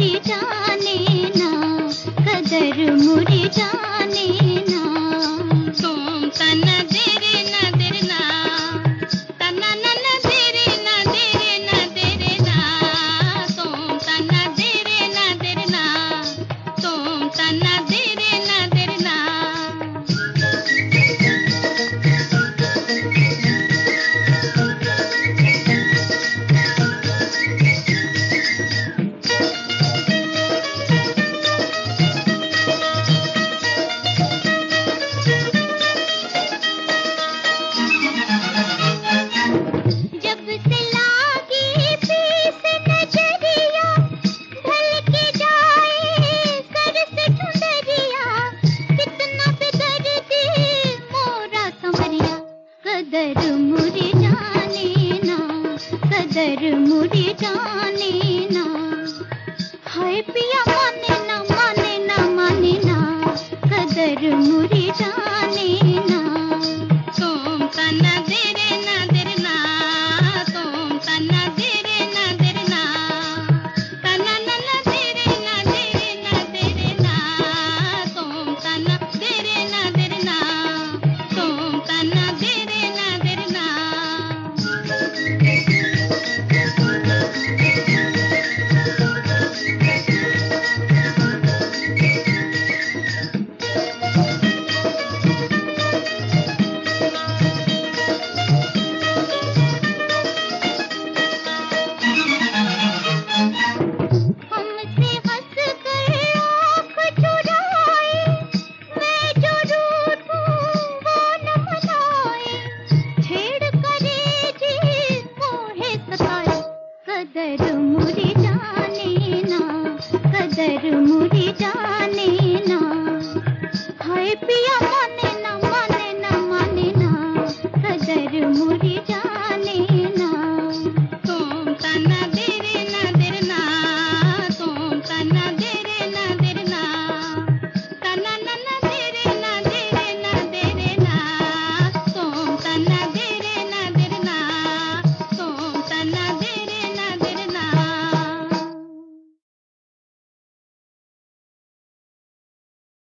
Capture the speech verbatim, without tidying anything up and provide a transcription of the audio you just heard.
मुरी जाने ना, कदर मुरी जाने ना। तुम तन देरे न देरे ना, तना नन देरे न देरे न देरे ना। तुम तन देरे न देरे ना, तुम तन देरे न देरे ना। जब से लागी पीस नजरिया, ढल के जाए सर से चुनरिया। कितना बेदर्दी मोरा संवरिया, कदर मुरी जाने ना, कदर मुरी जाने ना। हाय पिया माने ना, माने ना, माने ना, कदर मुरी जाने ना। तुम तन देरे न देरे ना, तुम तन देरे न देरे ना। तना नन देरे न देरे न देरे ना। तुम तन देरे न देरे ना, तुम तन देरे न देरे ना। हमसे हंस कर आँख चुराए, मैं जो रूठूं वो न मनाए। छेड़ करे जी मोहे सताए, कदर मुरी जाने ना, कदर मुरी